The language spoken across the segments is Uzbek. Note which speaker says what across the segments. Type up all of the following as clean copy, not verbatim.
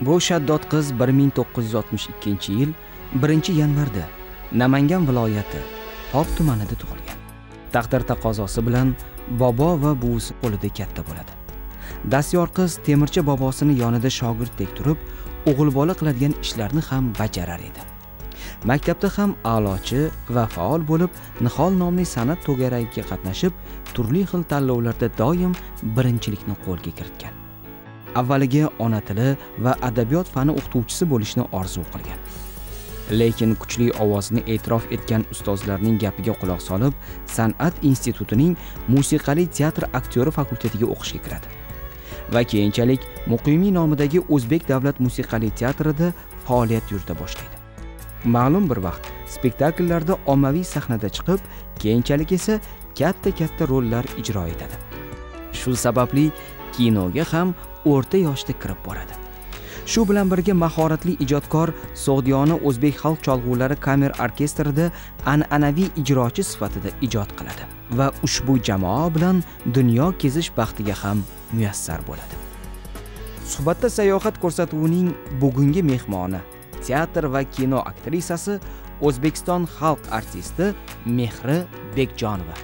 Speaker 1: Bu shaddod qiz 1962-yil 1-yanvarda Namangan viloyati Pop tumanida tug'ilgan. Taqdir taqozosi bilan bobo va buvisi qo'lida katta bo'ladi. Dastyor qiz temirchi bobosini yonida shogirdek turib, o'g'il bola qiladigan ishlarni ham bajarar edi. Maktabda ham a'lochi va faol bo'lib, Nihol nomli san'at to'garagiga qatnashib, turli xil tanlovlarda doim birinchilikni qo'lga kiritgan. Avvaliga ona tili va adabiyot fani o'qituvchisi bo'lishni orzu qilgan. Lekin kuchli ovozini e'tirof etgan ustozlarning gapiga quloq solib, san'at institutining musiqali teatr aktyori fakultetiga o'qishga kiradi. Va keyinchalik Muqimiy nomidagi O'zbek davlat musiqali teatrida faoliyat yurita boshlaydi. Ma'lum bir vaqt spektakllarda ommaviy sahnada chiqib, keyinchalik esa katta rollar ijro etadi. Shu sababli kinoga ham o'rta yoshda kirib boradi. Shu bilan birga mahoratli ijodkor Sog'diyona O'zbek xalq cholg'ulari kamer orkestrida an'anaviy ijrochi sifatida ijod qiladi va ushbu jamoa bilan dunyo kezish baxtiga ham muyassar bo'ladi. Suhbatda sayohat ko'rsatuvining bugungi mehmoni, teatr va kino aktrisasi, O'zbekiston xalq artisti Mehri Bekjonova.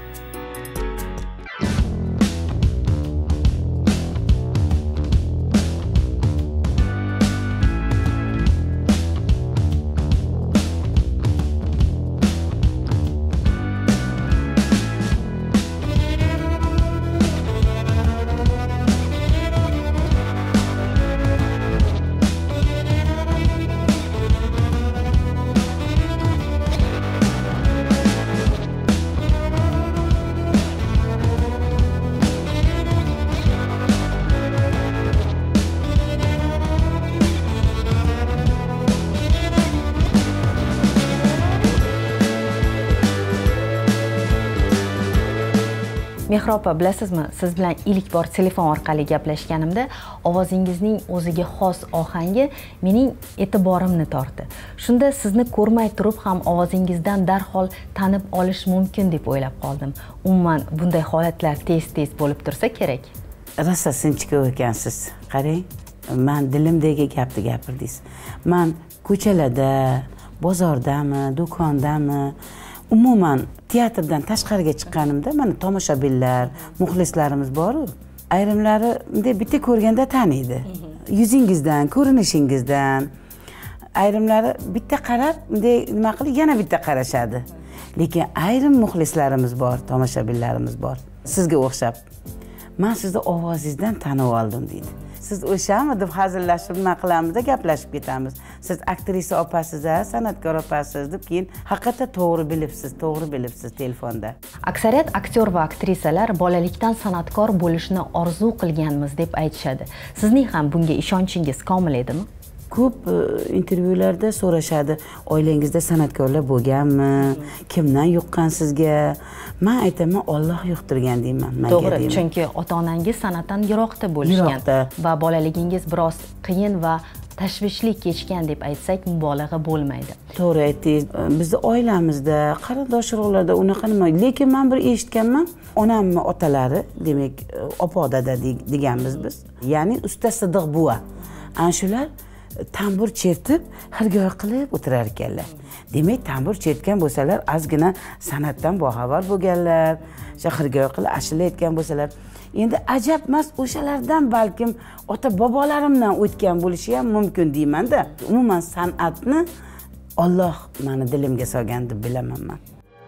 Speaker 2: Mehri opa, bilasizmi, siz bilan ilk bor telefon orqali gaplashganimda ovozingizning o'ziga xos ohangi mening e'tiborimni tortdi. Shunda sizni ko'rmay turib ham ovozingizdan darhol tanib olish mumkin deb o'ylab qoldim. Umuman bunday holatlar tez bo'lib tursa kerak.
Speaker 3: Rosa sinchkov ekansiz. Qarang, men dilimdagi gapni gapirdingiz. Men ko'chalarda, bozordami, do'kondami, umuman teatrdan tashqariga chiqqanimda mana tomoshabinlar, muxlislarimiz bor-ku. Ayrimlari bitta ko'rganda taniydi. Yuzingizdan, ko'rinishingizdan. Ayrimlari bitta qarab, nima qilib yana bitta qarashadi. Lekin ayrim muxlislarimiz bor, tomoshabinlarimiz bor. Sizga o'xshab. Men sizni ovozingizdan tanib oldim deydi. Siz o'shami deb hazillashib nima qilamiz-da, gaplashib ketamiz. Siz aktrisa opasiz, san'atkor opasiz deb keyin haqiqatda to'g'ri bilibsiz telefonda.
Speaker 2: Aksariyat aktyor va aktrisalar bolalikdan san'atkor bo'lishni orzu qilganmiz deb aytishadi. Sizning ham bunga ishonchingiz komil edimi?
Speaker 3: Ko'p intervyularda so'rashadi, oilangizda san'atkorlar bo'lganmi, kimdan yuqqan sizga? Men aytaman, Alloh yuqtirgan deyman.
Speaker 2: To'g'ri, chunki ota-onangiz san'atdan yiroqda bo'lishgan va bolaligingiz biroz qiyin va tashvishli kechgan deb aytsak mubolag'a bo'lmaydi.
Speaker 3: To'g'ri aytdingiz. Bizning oilamizda, qarindosh-urug'larda unaqa nima, lekin men bir eshitganman, onamning otalari, demak, opa dada deganmiz biz. Ya'ni usta Sidiq buva. Ana shular tambur chertib, xirgoyi qilib o'tirar ekanlar. Demak, tambur chertgan bo'lsalar, ozgina san'atdan boxabar bo'lganlar, o'sha xirgoyi qilib ashula aytgan bo'lsalar, endi ajab emas, o'shalardan balkim ota bobolarimdan o'tgan bo'lishi ham mumkin deyman-da. Umuman san'atni Alloh meni dilimga solgan deb bilaman men.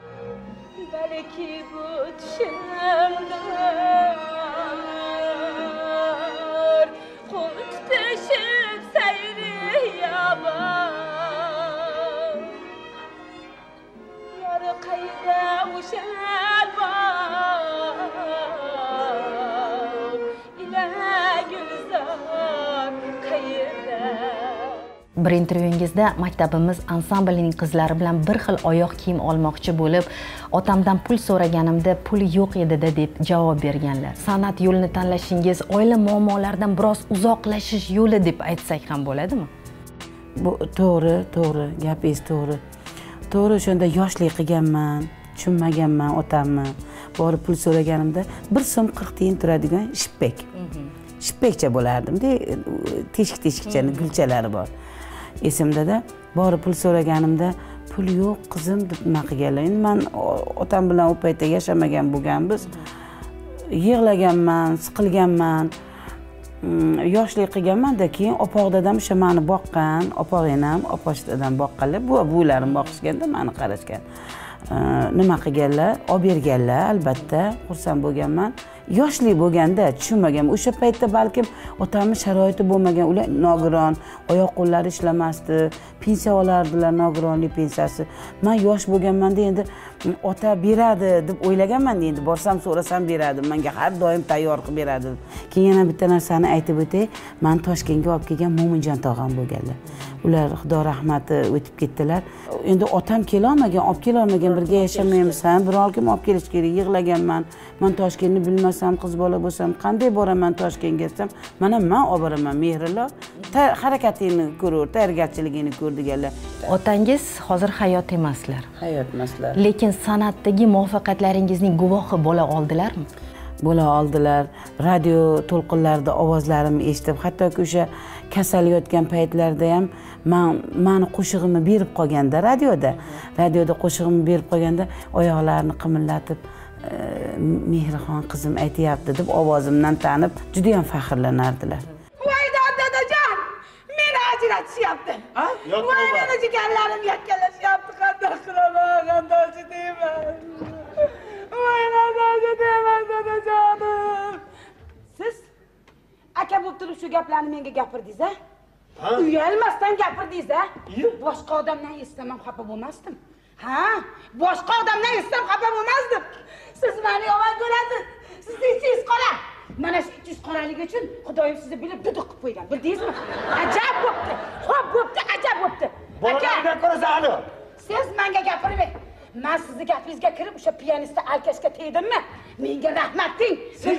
Speaker 4: Balki bu tushimda
Speaker 2: bir intervyungizda maktabimiz ansamblining qizlari bilan bir xil oyoq kiyim olmoqchi bo'lib, otamdan pul so'raganimda puli yo'q edi-da deb javob berganlar. San'at yo'lini tanlashingiz oila muammolaridan biroz uzoqlashish yo'li deb aytsak ham bo'ladimi?
Speaker 3: Bu to'g'ri, gapingiz to'g'ri. To'g'ri, o'shanda yoshlik qilganman, tushunmaganman otamni. Borib pul so'raganimda 1 so'm 40 tiyin turadigan shippak. shipbekcha bo'lardimda, teshik-teshikchani gulchalari bor. Esimda-da, borib pul so'raganimda, pul yo'q qizim deb nima qilganlar. Endi men otam bilan u paytda yashamagan bo'lganmiz. Yig'laganman, siqilganman. Yoshlik qilganman-da, keyin opoq dadam o'sha meni boqqan, opoq enam, oposh dadam boqqanlar, buvalarim boqishganda meni qarashgan. Nima qilganlar? Olib berganlar, albatta, xursand bo'lganman. Yoshlik bo'lganda tushunmaganman. O'sha paytda balkim otamning sharoiti bo'lmagan, ular nogiron, oyoq qo'llari ishlamasdi, pensiya olardilar, nogironlik pensiyasi. Men yosh bo'lganmanda endi ota beradi deb o'ylaganman, endi borsam so'rasam beradi, menga har doim tayyor qilib beradi. Keyin yana bitta narsani aytib o'tay, men Toshkentga olib kelgan Mo'minjon tog'am bo'lganlar. Ular xudo rahmati o'tib ketdilar. Endi otam kela olmagan, olib kela olmagan, birga yashamaymiz ham, bir kim olib kelish kerak, yig'laganman. Men Toshkentni bilmasam, qiz bola bo'lsam, qanday boraman Toshkentga desam, mana men olib boraman, Mehrilo. Harakatingni ko'rar, tayyorgarchiligingni ko'r deganlar.
Speaker 2: Otangiz hozir hayot emaslar.
Speaker 3: Hayot emaslar.
Speaker 2: Lekin san'atdagi muvaffaqiyatlaringizning guvohi bo'la oldilarmi?
Speaker 3: Bo'la oldilar. Radio to'lqinlarida ovozlarimni eshitib, hattoki o'sha kasal yotgan paytlarda ham meni qo'shig'imni berib qolganda radioda qo'shig'imni berib qolganda oyoqlarini qimillatib Mehrixon qizim aytayapti deb ovozimdan tanib juda ham faxrlanardilar.
Speaker 5: Voydan dadajon, meni ajratishyapti. Voy meni jigarlarim yakkalashyapti, qanday qilaman, qandochi deyman. Voy qandochi deyman dadajonim. Siz aka bo'lib turib shu gaplarni menga gapirdingiz, a? Uyalmasdan gapirdingiz, a? Boshqa odamdan eshitsam ham xafa bo'lmasdim. Ha, boshqa odamdan eshitsam xafa bo'lmasdim. Siz meni yomon ko'rasiz. Sizni ichingiz qora. Mana shu ichingiz qoraligi uchun Xudoyim sizni bilib duduq qilib qo'ygan. Bildingizmi? Ajab bo'pti. Xo'p bo'pti, ajab bo'pti.
Speaker 6: Bolalarga ko'rasizmi?
Speaker 5: Siz menga gapirmang. Men sizni gapingizga kirib o'sha pianistni alkashga tegdimmi? Menga rahmat deng.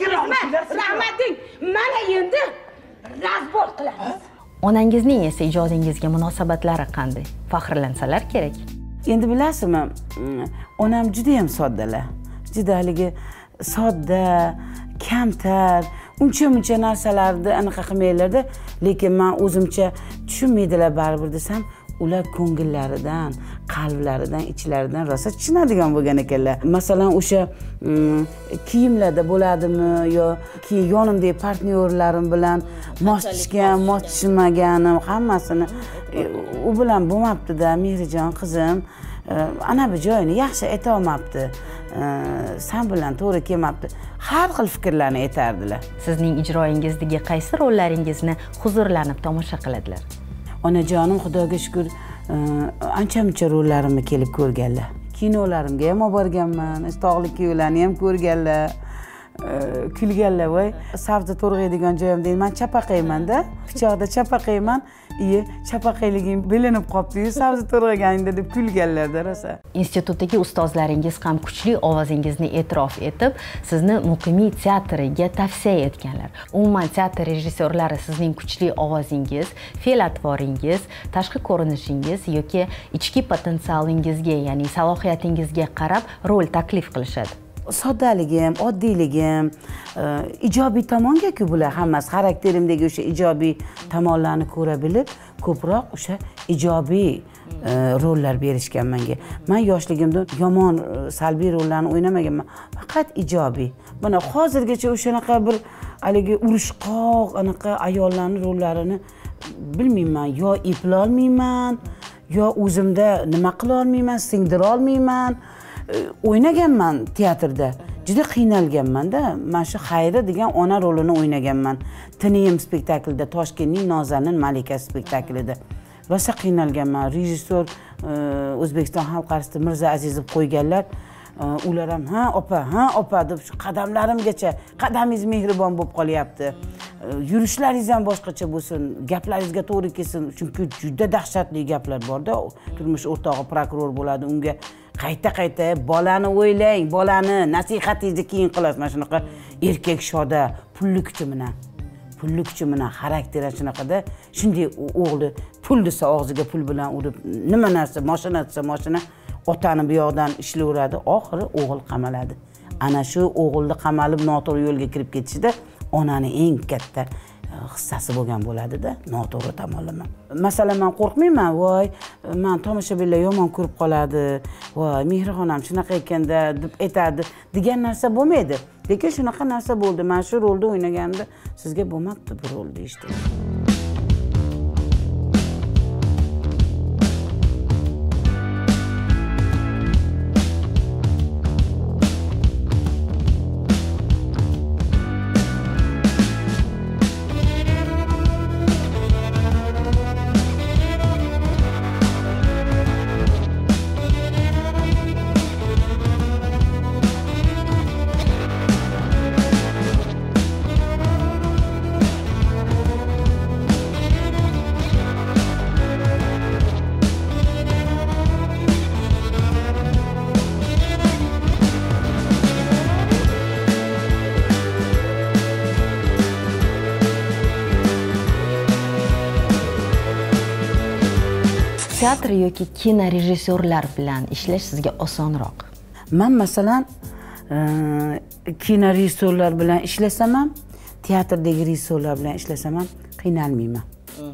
Speaker 5: Rahmat deng. Mana endi razbor qilamiz.
Speaker 2: Onangizning esa ijodingizga munosabatlari qanday? Faxrlansalar kerak.
Speaker 3: Endi bilasizmi, onam juda ham soddalar. Juda haligi sodda, kamtar, uncha narsalarni anaqa qilmaylardi, lekin men o'zimcha tushunmaydilar baribir desam, ular ko'ngillaridan, qalblaridan, ichlaridan rosa tushunadigan bo'lgan ekanlar. Masalan, o'sha kiyimlarda bo'ladimi yoki yonimdagi partnyorlarim bilan mos tushmaganim hammasini u bilan bo'lmabdi-da, Mehrijon qizim. Ana bu joyini yaxshi ayta olmabdi. Sen bilan to'g'ri kelmabdi. Har xil fikrlarni aytardilar.
Speaker 2: Sizning ijroyingizdagi qaysi rollaringizni huzurlanib tomosha qiladilar?
Speaker 3: Onajonim Xudoga shukr, ancha-muncha rollarimni kelib ko'rganlar. Kinolarimga ham olib borganman, Tog'li kuyovlarni ham ko'rganlar. Kulganlar, voy, sabzi to'rg'aydigan joyimda men chapaqayman-da, pichoqda chapaqayman. Chapaqayliging bilinib qopti-yu, sabzi to'rg'aganingda deb kulganlarda rosa.
Speaker 2: Institutdagi ustozlaringiz ham kuchli ovozingizni e'tirof etib, sizni muqimiy teatriga tavsiya etganlar. Umuman teatr rejissyorlari sizning kuchli ovozingiz, fe'l-atvoringiz, tashqi ko'rinishingiz yoki ichki potensialingizga, ya'ni salohiyatingizga qarab rol taklif qilishadi.
Speaker 3: Soddaligim, oddiyligim, ijobiy tomonga-ku bular hammasi, xarakterimdagi o'sha ijobiy tomonlarni ko'ra bilib, ko'proq o'sha ijobiy rollar berishgan menga. Men yoshligimda yomon, salbiy rollarni o'ynamaganman, faqat ijobiy. Mana hozirgacha o'shanaqa bir haligi urushqoq anaqa ayollarning rollarini bilmayman, yo eplay olmayman, yo o'zimda nima qila olmayman, singdira olmayman. O'ynaganman teatrda. Juda qiynalganman-da. Men shu Xayri degan ona rolini o'ynaganman. Tiniyim spektaklida, Toshkentning Nozanin Malika spektaklida. Rosa qiynalganman. Rejissor O'zbekiston xalq artisti Mirza Azizov qo'yganlar. Ular ham ha opa deb shu qadamlarimgacha, qadamingiz mehribon bo'lib qolyapti. Yurishlaringiz ham boshqacha bo'lsin, gaplaringizga to'g'ri kelsin. Chunki juda dahshatli gaplar bor-da. Turmush o'rtog'i prokuror bo'ladi, unga qayta bolani o'ylang, bolani nasihatingizni keyin qilasiz. Mana shunaqa erkak shoda, pulli kuchi bilan xarakteri shunaqada, shunday o'g'li pul desa og'ziga pul bilan urib, nima narsa, mashina desa mashina, otani bu yoqdan ishlayveradi, oxiri o'g'il qamaladi. Ana shu o'g'ilni qamalib noto'g'ri yo'lga kirib ketishida onani eng katta hissasi bo'lgan bo'ladi-da, noto'g'ri tomonlama. Masalan, men qo'rqmayman, voy, men tomoshabinlar yomon ko'rib qoladi, voy, Mehrixonam shunaqa ekanda deb aytadi degan narsa bo'lmaydi. Lekin shunaqa narsa bo'ldi. Men shu rolda o'ynaganimda sizga bo'lmabdi bu rol deyishdi.
Speaker 2: Teatr yoki kino rejissyorlar bilan ishlash sizga osonroq?
Speaker 3: Men masalan kino rejissyorlar bilan ishlasam ham, teatrdagi rejissyorlar bilan ishlasam ham qiynalmayman.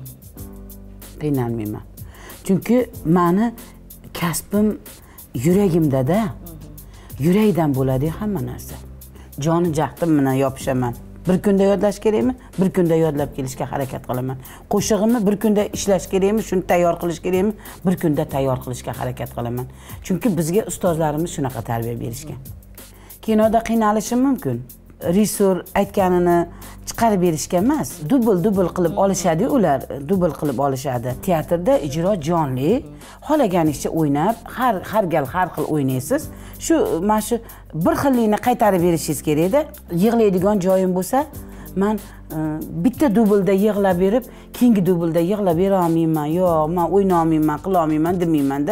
Speaker 3: Qiynalmayman. Chunki meni kasbim yuragimda-da. Yurakdan bo'ladi hamma narsa. Joni jahdim bilan yopishaman. Bir kunda yodlash kerakmi? Bir kunda yodlab kelishga harakat qilaman. Qo'shig'imni bir kunda ishlash kerakmi? Shuni tayyor qilish kerakmi? Bir kunda tayyor qilishga harakat qilaman. Chunki bizga ustozlarimiz shunaqa tarbiya berishgan. Kinoda qiynalishim mumkin. Rejissor aytganini chiqarib berishga emas, dubl qilib olishadi ular, dubl qilib olishadi. Teatrda ijro jonli, xohlaganingizcha o'ynab, har gal har xil o'ynaysiz. Shu mana shu bir xillikni qaytarib berishingiz kerak-da. Yig'laydigan joyim bo'lsa, men bitta dublda yig'lab berib, keyingi dublda yig'lab bera olmayman, yo'q, men o'yna olmayman, qila olmayman demayman-da.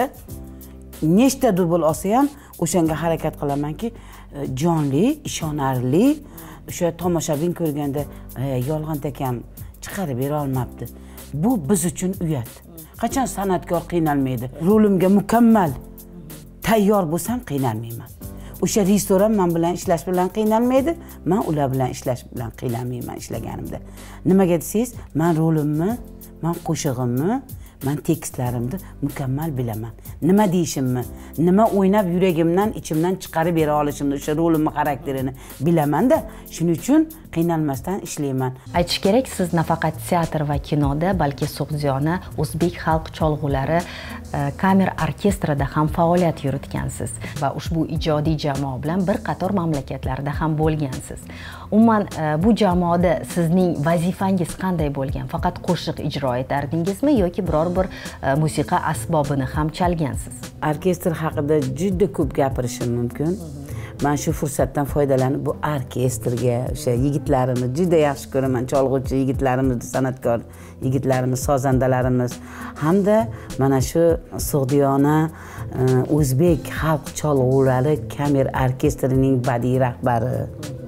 Speaker 3: Nechta dubl olsa ham o'shanga harakat qilamanki, jonli, ishonarli, o'sha tomoshabin ko'rganda yolg'on takam chiqarib bera olmabdi. Bu biz uchun uyat. Qachon san'atkor qiynalmaydi? Rolimga mukammal tayyor bo'lsam qiynalmayman. O'sha rejissor ham men bilan ishlash bilan qiynalmaydi, men ular bilan ishlash bilan qiynalmayman ishlaganimda. Nimaga desangiz, men rolimni, men qo'shig'imni, men tekstlarimni mukammal bilaman. Nima deyishimni, nima o'ynab yuragimdan, ichimdan chiqarib bera olishimni, o'sha rolimni xarakterini bilaman-da. Shuning uchun qiynalmasdan ishlayman.
Speaker 2: Aytish kerak, siz nafaqat teatr va kinoda, balki So'g'ziyona, o'zbek xalq cholg'ulari, kamer orkestrida ham faoliyat yuritgansiz va ushbu ijodiy jamoa bilan bir qator mamlakatlarda ham bo'lgansiz. Umuman bu jamoada sizning vazifangiz qanday bo'lgan? Faqat qo'shiq ijro etardingizmi yoki biror bir musiqa asbobini ham chalgansiz?
Speaker 3: Orkestr haqida juda ko'p gapirishim mumkin. Men shu fursatdan foydalanib bu orkestrga, o'sha yigitlarimni juda yaxshi ko'raman, cholg'uvchi yigitlarimiz, san'atkor yigitlarimiz, sozandalarimiz hamda mana shu So'g'diyona o'zbek xalq cholg'ulari kamer orkestrining badiiy rahbari,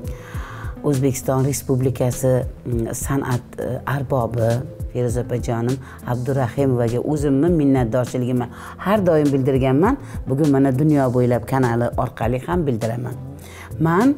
Speaker 3: O'zbekiston Respublikasi san'at arbobi Feruza opajonim Abdurahimovga o'zimni minnatdorchiligimni har doim bildirganman. Bugun mana dunyo bo'ylab kanali orqali ham bildiraman. Men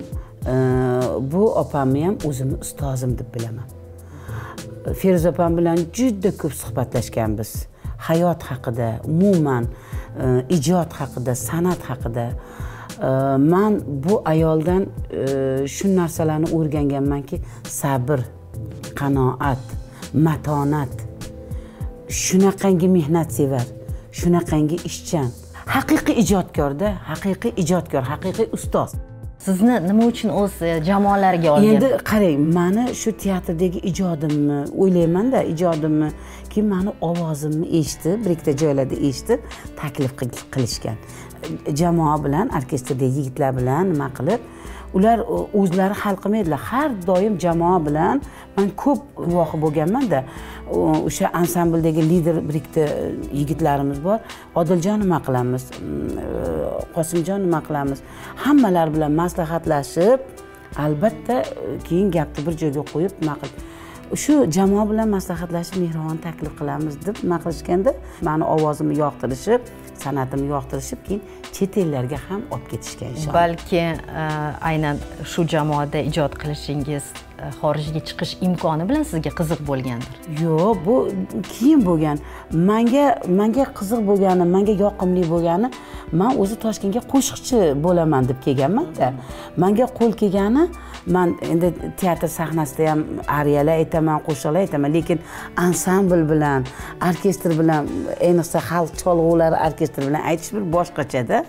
Speaker 3: bu opamni ham o'zimni ustozim deb bilaman. Feruza opam bilan juda ko'p suhbatlashganmiz. Hayot haqida, umuman ijod haqida, san'at haqida. Men bu ayoldan shu narsalarni o'rganganmanki, sabr, qanoat, matonat, shunaqangi mehnat sevar, shunaqangi ishchan, haqiqiy ijodkorda, haqiqiy ijodkor, haqiqiy ustoz.
Speaker 2: Sizni nima uchun o'z jamoalariga olgan?
Speaker 3: Endi qarang, meni shu teatrdagi ijodimni o'ylayman-da, ijodimni ki meni ovozimni eshitib, bir ikkita joylarda eshitib, taklif qilishgan. Jamoa bilan, orkestrdagi yigitlar bilan nima qilib, ular o'zlari hal qilmaydilar. Har doim jamoa bilan men ko'p guvohi bo'lganman-da. O'sha ansambldagi lider bir ikkita yigitlarimiz bor. Odiljon nima qilamiz? Qosimjon nima qilamiz? Hammalar bilan maslahatlashib, albatta keyin gapni bir joyga qo'yib nima qilib shu jamoa bilan maslahatlashib Mehrixon taklif qilamiz deb nima qilishganda, meni ovozimni yoqtirishib, san'atimni yoqtirishib, keyin chet ellarga ham olib ketishgan inshaalloh.
Speaker 2: Balki aynan shu jamoada ijod qilishingiz xorijga chiqish imkoni bilan sizga qiziq bo'lgandir?
Speaker 3: Yo'q, bu keyin bo'lgan. Menga qiziq bo'lgani, menga yoqimli bo'lgani, men o'zi Toshkentga qo'shiqchi bo'laman deb kelganman-da. Menga qo'l kelgani, men endi teatr sahnasida ham ariyalar aytaman, qo'shiqlar aytaman, lekin ansambl bilan, orkestr bilan, ayniqsa xalq cholg'ulari orkestri bilan aytish bir boshqacha-da.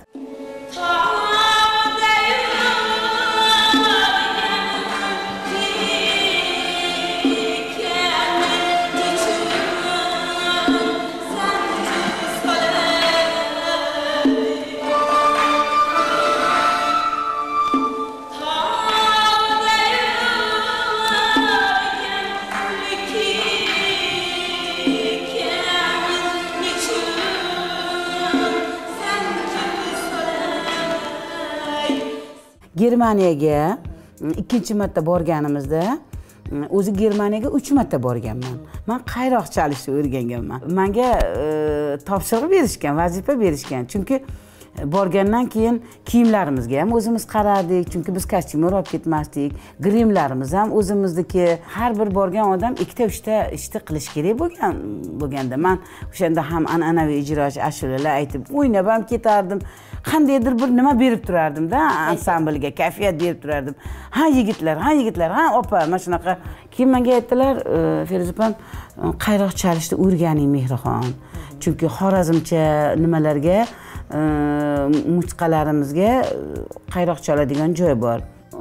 Speaker 3: Germaniyaga ikkinchi marta borganimizda, o'zi Germaniyaga 3 marta borganman. Men qayroq chalishni o'rganganman. Menga topshiriq berishgan, vazifa berishgan. Chunki borgandan keyin kiyimlarimizga ham o'zimiz qarardik, chunki biz kostyumer olib ketmasdik. Grimlarimiz ham o'zimizniki. Har bir borgan odam 2-3ta ishni qilish kerak bo'lganda, men o'shanda ham an'anaviy ijrochi ashulalar aytib, o'ynab ham ketardim. Qandaydir bir nima berib turardim-da, ansamblga kayfiyat berib turardim. Ha yigitlar, ha opa, mana shunaqa. Keyin menga aytdilar, Feruzopam, qayroq chalishni o'rganing Mehrixon. Chunki xorazmcha nimalarga, musiqalarimizga qayroq chaladigan joy bor.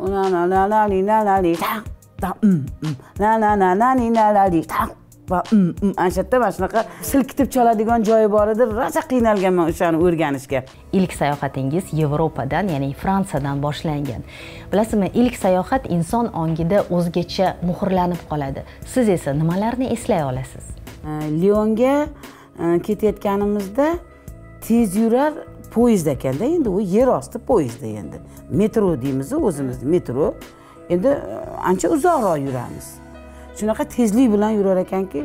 Speaker 3: Anshatda mana shunaqa silkitib chaladigan joyi bor edi. Rosa qiynalganman o'shani o'rganishga.
Speaker 2: Ilk sayohatingiz Yevropadan, ya'ni Fransiyadan boshlangan. Bilasizmi, ilk sayohat inson ongida o'zgacha muhrlanib qoladi. Siz esa nimalarni eslay olasiz?
Speaker 3: Lyonga ketayotganimizda tez yurar poyezd ekanda, endi u yer osti poyezdi endi. Metro deymiz o'zimiz, metro. Endi ancha uzoqroq yuramiz. Shunaqa tezlik bilan yurar ekanki,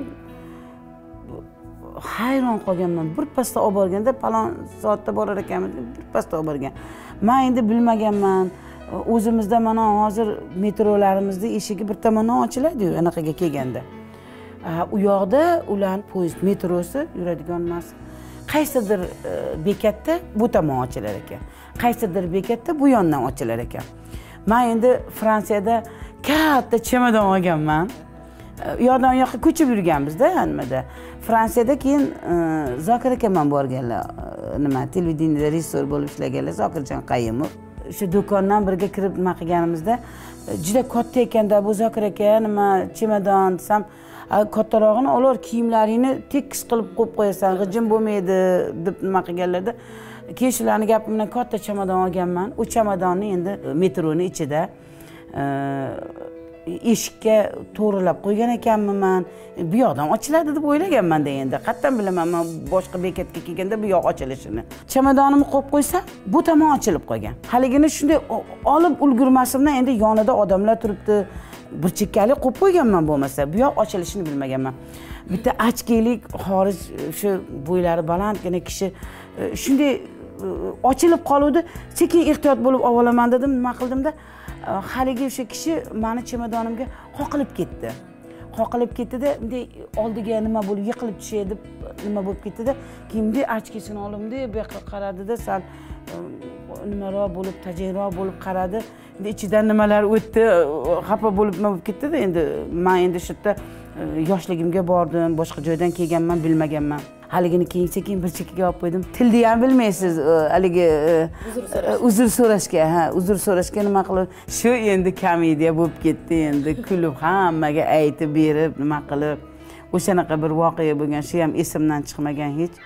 Speaker 3: hayron qolganman. Bir pasda olib borganda, palon soatda borar ekanmiz, bir pasda olib borgan. Men endi bilmaganman. O'zimizda mana hozir metrolarimizning eshigi bir tomondan ochiladi-yu, anaqaga kelganda. U yoqda ular poyezd metrosi yuradigan emas. Qaysidir bekatda bu tomon ochilar ekan. Qaysidir bekatda bu yondan ochilar ekan. Men endi Fransiyada katta chemadon olganman. Yoqdan yoqqa ko'chib yurganmiz-da, nimada. Fransiyada keyin Zokir akaman borganlar, nima, televideniyada rejissor bo'lib ishlaganlar, Zokirjon Qayimov. O'sha do'kondan birga kirib nima qilganimizda, juda katta ekanda bu Zokir aka, nima, chemadon desam, kattarog'ini olor, kiyimlaringni tekis qilib qo'yib qo'yasan, g'ijim bo'lmaydi deb nima qilganlarda, keyin shularning gapi bilan katta chemadon olganman. U chemadonni endi metroni ichida eshikka to'g'rilab qo'ygan ekanman. Bu yoqdan ochiladi deb o'ylaganman-da endi. Qattan bilaman, men boshqa bekatga kelganda bu yoq ochilishini. Chemadonimni qo'yib qo'ysam, bu tomon ochilib qolgan. Haligini shunday olib ulgurmasimdan endi yonida odamlar turibdi. Bir chekkalik qo'yib qo'yganman bo'lmasa, bu yoq ochilishini bilmaganman. Bitta achkeylik xorij shu bo'ylari balandgina kishi shunday ochilib qoluvdi. Sekin ehtiyot bo'lib avolaman dedim, nima qildimda, haligi o'sha kishi meni chemadonimga qoqilib ketdi. Qoqilib ketdi-da, bunday oldiga nima bo'lib yiqilib tushay deb nima bo'lib ketdi-da, keyin bunday achkisini olimdi, bu yoqqa qaradi-da, sal nimaroq bo'lib, tajayroq bo'lib qaradi. Endi ichidan nimalar o'tdi, xafa bo'lib nima bo'lib ketdi-da, endi men endi shu yerda yoshligimga bordim, boshqa joydan kelganman, bilmaganman. Haligini keyin sekin bir chekkaga olib qo'ydim. Tilni ham bilmaysiz, haligi uzr so'rashga nima qilib, shu endi komediya bo'lib ketdi, endi kulib hammaga aytib berib, nima qilib, o'shanaqa bir voqea bo'lgan, shu ham esimdan chiqmagan hech.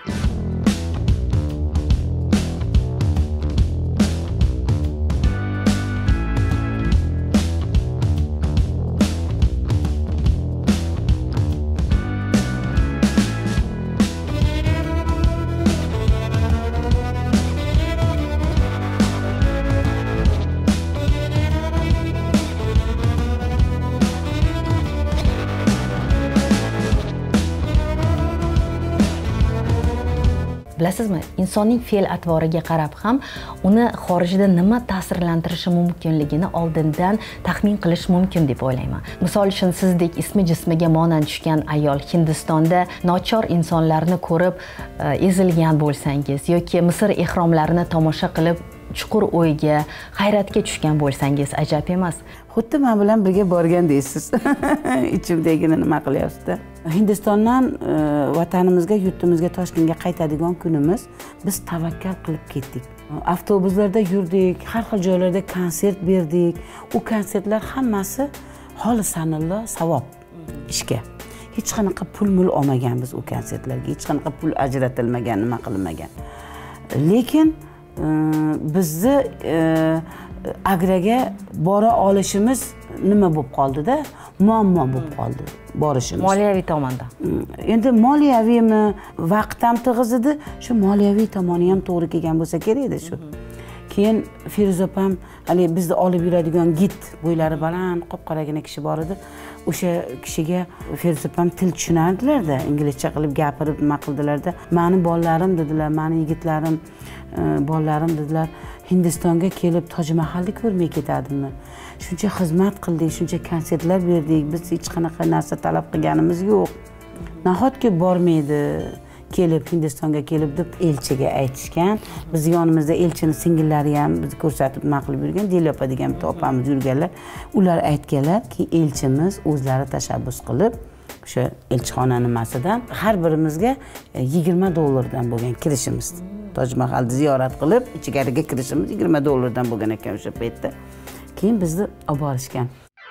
Speaker 2: Bilasizmi, insonning fe'l atvoriga qarab ham uni xorijda nima ta'sirlantirishi mumkinligini oldindan taxmin qilish mumkin deb o'ylayman. Misol uchun sizdek ismi jismiga monand tushgan ayol Hindistonda nochor insonlarni ko'rib ezilgan bo'lsangiz yoki Misr ehromlarini tomosha qilib chuqur o'yga, hayratga tushgan bo'lsangiz ajab emas.
Speaker 3: Xuddi men bilan birga borgan deysiz. Ichimdagini nima qilyapsiz-da? Hindistondan vatanimizga, yurtimizga, Toshkentga qaytadigan kunimiz biz tavakkal qilib ketdik. Avtobuslarda yurdik, har xil joylarda konsert berdik. U konsertlar hammasi xolisanillo savob ishga. Hech qanaqa pul olmaganmiz u konsertlarga, hech qanaqa pul ajratilmagan, nima qilinmagan. Lekin bizni agraga bora olishimiz nima bo'lib qoldi-da? Muammo bo'lib qoldi borishimiz.
Speaker 2: Moliyaviy tomondan.
Speaker 3: Endi moliyaviymi, vaqt ham tig'iz edi, shu moliyaviy tomoni ham to'g'ri kelgan bo'lsa kerak-da shu. Keyin Feruza opam, hali bizni olib yuradigan gid, bo'ylari baland, qop-qoragina kishi bor edi. O'sha kishiga Feruza opam til tushunardilar-da, inglizcha qilib gapirib nima qildilar-da. Meni bolalarim dedilar, meni yigitlarim, bolalarim dedilar, Hindistonga kelib Toj Mahalni ko'rmay ketadimmi? Shuncha xizmat qildik, shuncha konsertlar berdik, biz hech qanaqa narsa talab qilganimiz yo'q. Nahotki bormaydi, kelib Hindistonga kelib deb elchiga aytishgan. Biz yonimizda elchini singillari ham bizni ko'rsatib nima qilib yurgan, Deliyopa degan bitta opamiz yurganlar. Ular aytganlar ki elchimiz o'zlari tashabbus qilib o'sha elchixona nimasidan har birimizga $20 bo'lgan kirishimiz. Toj Mahalni ziyorat qilib, ichkariga kirishimiz $20 bo'lgan ekan o'sha paytda. Keyin bizni olib borishgan.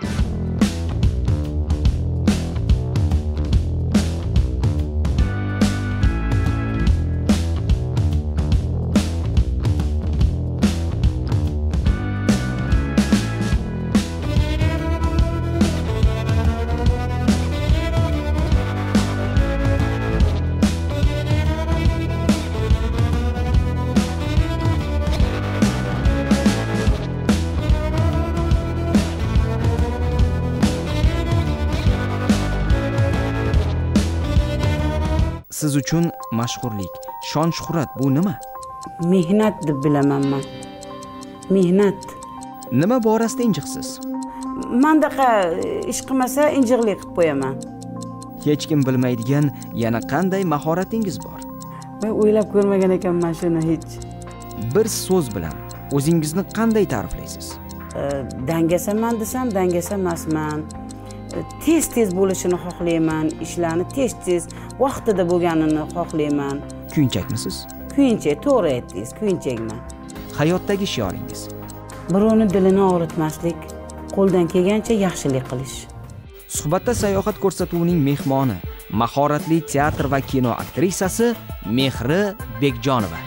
Speaker 1: Siz uchun mashhurlik, shon-shuhrat bu nima?
Speaker 3: Mehnat deb bilaman men. Mehnat.
Speaker 1: Nima borasida injiqsiz?
Speaker 3: Mendaqa ish qilmasa injiqlik qilib qo'yaman.
Speaker 1: Hech kim bilmaydigan yana qanday mahoratingiz bor?
Speaker 3: Men o'ylab ko'rmagan ekanman shuni hech.
Speaker 1: Bir so'z bilan o'zingizni qanday ta'riflaysiz?
Speaker 3: Dangasaman desam, dangasa emasman. Tez bo'lishini xohlayman, ishlarni tez vaqtida bo'lganini xohlayman.
Speaker 1: Kuyunchakmisiz?
Speaker 3: Kuyunchak, to'g'ri aytdingiz, kuyunchakman.
Speaker 1: Hayotdagi shioringiz?
Speaker 3: Birovni dilini og'ritmaslik, qo'ldan kelgancha yaxshilik qilish.
Speaker 1: Suhbatda sayohat ko'rsatuvining mehmoni, mahoratli teatr va kino aktrisasi Mehri Bekjonova.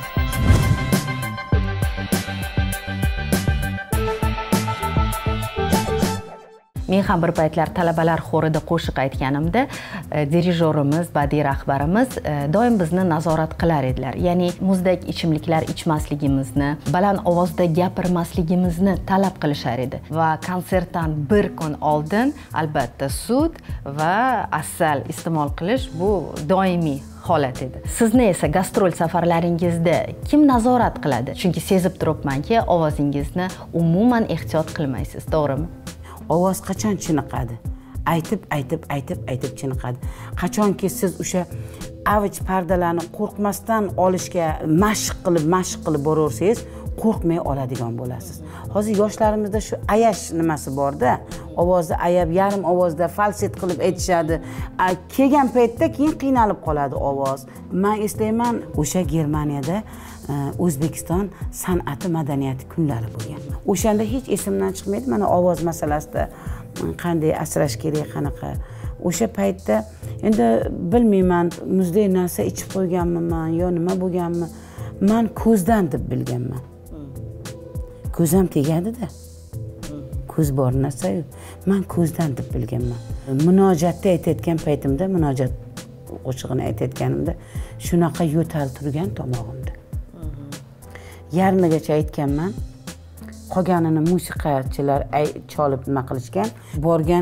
Speaker 2: Men ham bir paytlar talabalar xorida qo'shiq aytganimda, dirijorimiz, badiiy rahbarimiz doim bizni nazorat qilar edilar. Ya'ni muzdek ichimliklar ichmasligimizni, baland ovozda gapirmasligimizni talab qilishar edi. Va konsertdan bir kun oldin albatta sut va asal iste'mol qilish bu doimiy holat edi. Sizni esa gastrol safarlaringizda kim nazorat qiladi? Chunki sezib turibmanki, ovozingizni umuman ehtiyot qilmaysiz, to'g'rimi?
Speaker 3: Ovoz qachon chiniqadi? Aytib chiniqadi. Qachonki siz o'sha avj pardalarni qo'rqmasdan olishga mashq qilib boraversangiz, qo'rqmay oladigan bo'lasiz. Hozir yoshlarimizda shu ayash nimasi bor-da, ovozni ayab yarim ovozda falset qilib aytishadi. Kelgan paytda keyin qiynalib qoladi ovoz. Men eslayman, o'sha Germaniyada O'zbekiston san'ati madaniyati kunlari bo'lgan. O'shanda hech esimdan chiqmaydi, mana ovoz masalasida qanday asrash kerak, qanaqa. O'sha paytda endi bilmayman, muzdek narsa ichib qo'yganman yo nima bo'lganmi, men ko'zdan deb bilganman. Ko'zam tegadi-da. Ko'z bor narsa-yu. Men ko'zdan deb bilganman. Munojatda aytayotgan paytimda, munojat qo'shig'ini aytayotganimda shunaqa yo'tal turgan tomog'imda. Yarmigacha aytganman. Qolganini musiqachilar cholib nima qilishgan. Borgan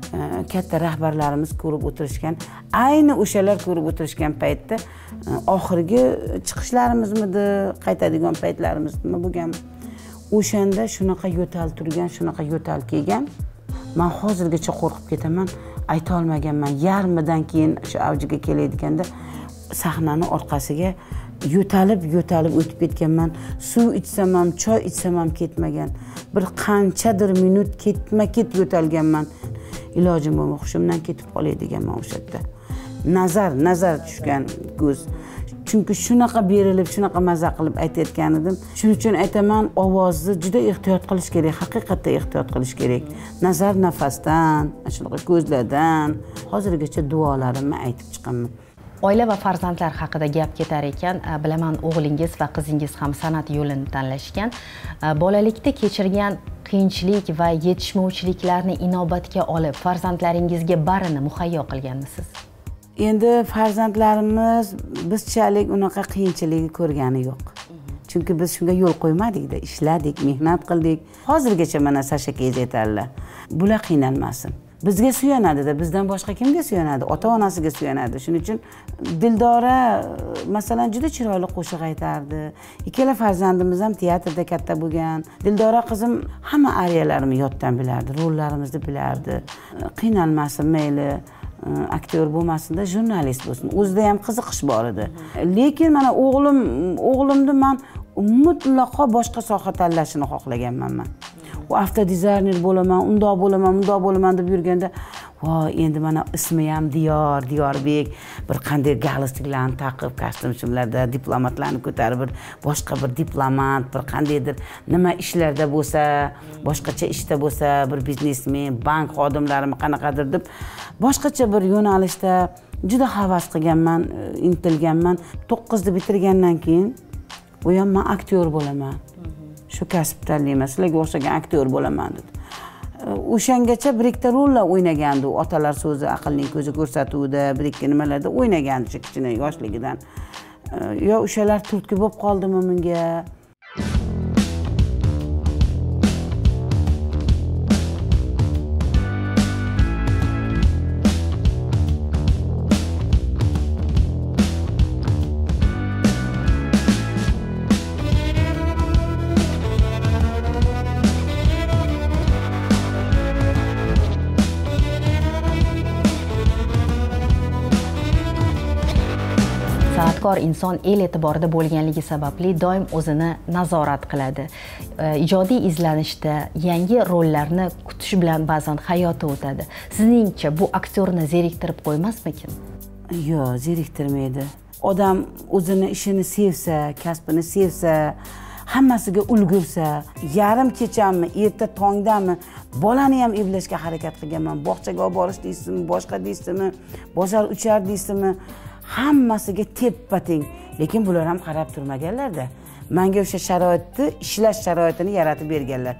Speaker 3: katta rahbarlarimiz ko'rib o'tirishgan, ayni o'shalar ko'rib o'tirishgan paytda oxirgi chiqishlarimizni qaytadigan paytlarimiz nima bo'lgan, o'shanda shunaqa yo'tal turgan, shunaqa yo'tal kelgan. Men hozirgacha qo'rqib ketaman, ayta olmaganman. Yarmidan keyin shu avjiga kelayotganda sahnani orqasiga yo'talib o'tib ketganman. Suv ichsam ham, choy ichsam ham ketmagan. Bir qanchadir minut ketma-ket yo'talganman. Ilojim bo'lmay hushimdan ketib qolay deganman o'sha yerda. Nazar tushgan ko'z. Chunki shunaqa berilib, shunaqa maza qilib aytayotgan edim. Shuning uchun aytaman, ovozni juda ehtiyot qilish kerak, haqiqatda ehtiyot qilish kerak. Nazar nafasdan, shunaqa ko'zlardan, hozirgacha duolarimni aytib chiqaman.
Speaker 2: Oila va farzandlar haqida gap ketar ekan, bilaman o'g'lingiz va qizingiz ham san'at yo'lini tanlashgan. Bolalikda kechirgan qiyinchilik va yetishmovchiliklarni inobatga olib, farzandlaringizga barini muhayyo qilganmisiz?
Speaker 3: Endi farzandlarimiz bizchalik unaqa qiyinchilikni ko'rgani yo'q. Chunki biz shunga yo'l qo'ymadik-da, ishladik, mehnat qildik. Hozirgacha mana Sashakangiz aytadilar. Bular qiynalmasin. Bizga suyanadi-da, bizdan boshqa kimga suyanadi? Ota-onasiga suyanadi. Shuning uchun Dildora masalan juda chiroyli qo'shiq aytardi. Ikkala farzandimiz ham teatrda katta bo'lgan. Dildora qizim hamma ariyalarimni yoddan bilardi, rollarimizni bilardi. Qiynalmasin, mayli aktyor bo'lmasin-da, jurnalist bo'lsin. O'zida ham qiziqish bor edi. Lekin mana o'g'limni men mutlaqo boshqa soha tanlashini xohlaganman men. U avtodizayner bo'laman, undoq bo'laman deb yurganda, voy, endi mana ismi ham Diyorbek, bir qanday galstuklarni taqib, kostyum-shimlarda diplomatlarni ko'tarib, boshqa bir diplomat, bir qandaydir nima ishlarda bo'lsa, boshqacha ishda bo'lsa, bir biznesmen, bank xodimlarimi qanaqadir deb boshqacha bir yo'nalishda juda havas qilganman, intilganman. 9ni bitirgandan keyin bu ham men aktyor bo'laman. Shu kasb tanlayman, sizlarga o'xshagan aktyor bo'laman dedi. O'shangacha bir ikkita rollar o'ynagandi, otalar so'zi, aqlning ko'zi ko'rsatuvida, bir ikki nimalarda o'ynagandi kichkina yoshligidan. Yo o'shalar turtki bo'lib qoldimi menga?
Speaker 2: San'atkor inson el e'tiborida bo'lganligi sababli doim o'zini nazorat qiladi. Ijodiy izlanishda yangi rollarni kutish bilan ba'zan hayoti o'tadi. Sizningcha bu aktyorni zeriktirib qo'ymasmikin?
Speaker 3: Yo'q, zeriktirmaydi. Odam o'zini ishini sevsa, kasbini sevsa, hammasiga ulgursa, yarim kechami, erta tongdami bolani ham eplashga harakat qilganman. Bog'chaga olib borish deysizmi, boshqa deysizmi, bozor uchar deysizmi, hammasiga teppa-teng. Lekin bular ham qarab turmaganlar-da. Menga o'sha sharoitni, ishlash sharoitini yaratib berganlar.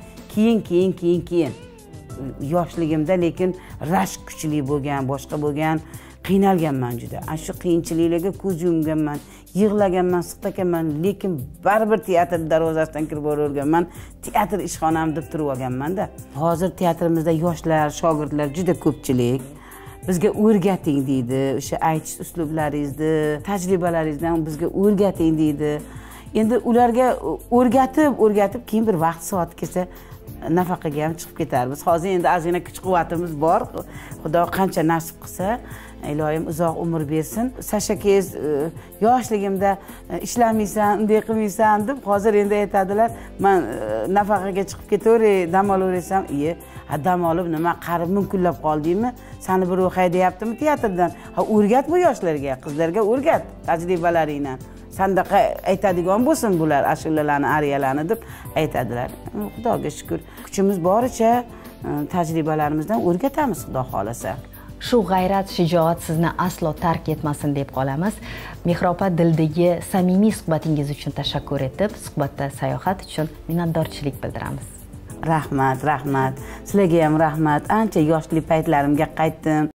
Speaker 3: Keyin yoshligimda lekin rashk kuchli bo'lgan, boshqa bo'lgan, qiynalganman juda. Ana shu qiyinchiliklarga ko'z yumganman, yig'laganman, siqtaganman, lekin baribir teatr darvozasidan kirib boraverganman. Teatr ishxonam deb turib olganman-da. Hozir teatrimizda yoshlar, shogirdlar juda ko'pchilik. Bizga o'rgating deydi, o'sha aytish uslublaringizni, tajribalaringizdan bizga o'rgating deydi. Endi ularga o'rgatib keyin bir vaqt soat kelsa nafaqaga ham chiqib ketarmiz. Hozir endi ozgina kuch-quvvatimiz bor. Xudo qancha nasib qilsa, Ilohim uzoq umr bersin. Sashakangiz yoshligimda ishlamaysan, unday qilmaysan deb hozir endi aytadilar, men nafaqaga chiqib ketaveray, dam olaversam, dam olib nima qarib munkullab qoldingmi? Seni bir haydayaptimi teatrdan? O'rgat bu yoshlarga, qizlarga o'rgat tajribalaringni. Sandaqa aytadigan bo'lsin bular ashulalarni, ariyalarni deb aytadilar. Xudoga shukr, kuchimiz boricha tajribalarimizdan o'rgatamiz, Xudo xolasa.
Speaker 2: Shu g'ayrat, shijoat sizni aslo tark etmasin deb qolamiz. Mehroba Dildagi samimiy suhbatingiz uchun tashakkur etib, suhbatda sayohat uchun minnatdorchilik bildiramiz.
Speaker 3: Rahmat. Sizlarga ham rahmat. Ancha yoshlik paytlarimga qaytdim.